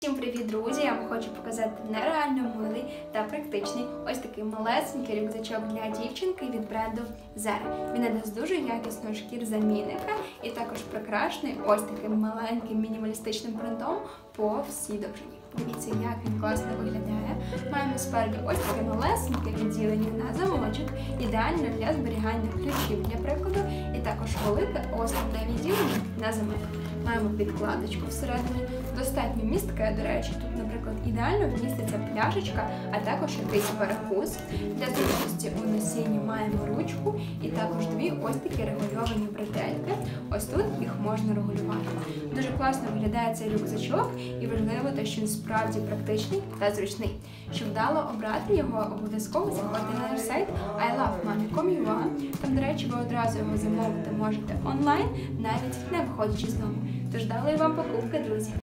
Всім привіт, друзі! Я вам хочу показати нереально милий та практичний ось такий малесенький рюкзачок для дівчинки від бренду Zara. Він іде з дуже якісного шкірзамінника і також прикрашений ось таким маленьким мінімалістичним принтом по всій довжині. Дивіться, як він класно виглядає. Маємо спереду ось таке малесеньке відділення на замочок, ідеально для зберігання ключів, для прикладу, і також велике ось таке відділення на замок. Маємо підкладочку всередині, достатньо містке, до речі, тут, наприклад, ідеально вміститься пляшечка, а також якийсь перекус. Для зручності у носінні маємо ручку і також дві ось такі регульовані бретельки. Ось тут їх можна регулювати. Дуже класно виглядає цей рюкзачок і важливо те, що він справді практичний та зручний. Щоб вдало обрати його, обов'язково заходьте на наш сайт ilovemami.com.ua. Там, до речі, ви одразу його замовити можете онлайн, навіть не виходячи з дому. Тож вдалої вам покупки, друзі!